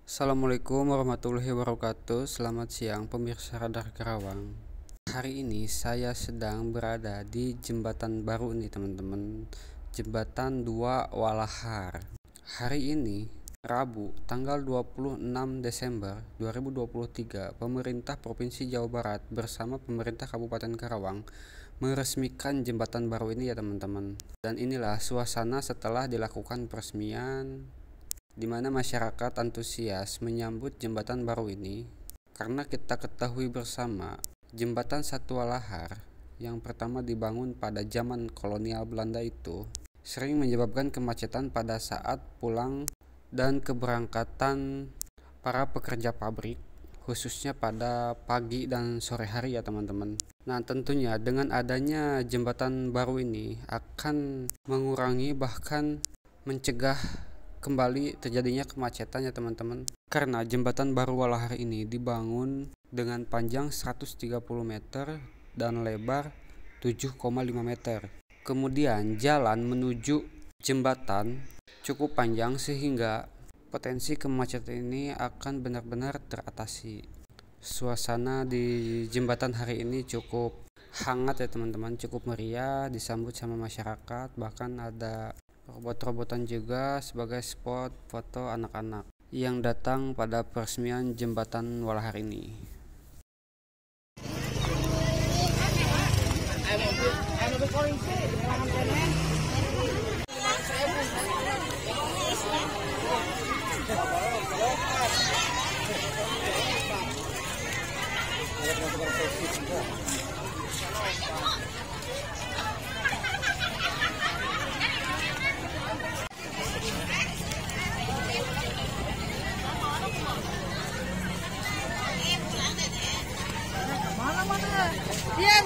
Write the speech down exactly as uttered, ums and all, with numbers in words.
Assalamualaikum warahmatullahi wabarakatuh. Selamat siang pemirsa Radar Karawang. Hari ini saya sedang berada di jembatan baru nih teman-teman, Jembatan dua Walahar. Hari ini Rabu tanggal dua puluh enam Desember dua ribu dua puluh tiga, pemerintah Provinsi Jawa Barat bersama pemerintah Kabupaten Karawang meresmikan jembatan baru ini ya teman-teman. Dan inilah suasana setelah dilakukan peresmian, di mana masyarakat antusias menyambut jembatan baru ini karena kita ketahui bersama jembatan Satu Walahar yang pertama dibangun pada zaman kolonial Belanda itu sering menyebabkan kemacetan pada saat pulang dan keberangkatan para pekerja pabrik, khususnya pada pagi dan sore hari ya teman-teman. Nah tentunya dengan adanya jembatan baru ini akan mengurangi bahkan mencegah kembali terjadinya kemacetan ya teman-teman, karena jembatan baru Walahar ini dibangun dengan panjang seratus tiga puluh meter dan lebar tujuh koma lima meter. Kemudian jalan menuju jembatan cukup panjang sehingga potensi kemacetan ini akan benar-benar teratasi. Suasana di jembatan hari ini cukup hangat ya teman-teman, cukup meriah, disambut sama masyarakat, bahkan ada robot-robotan juga sebagai spot foto anak-anak yang datang pada peresmian jembatan Walahar ini. Iya,